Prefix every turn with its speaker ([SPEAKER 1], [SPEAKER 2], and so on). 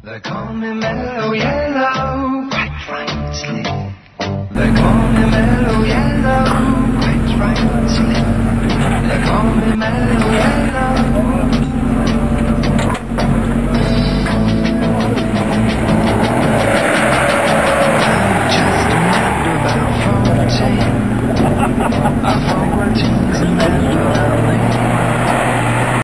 [SPEAKER 1] They call me mellow yellow, quite frankly. They call me mellow yellow.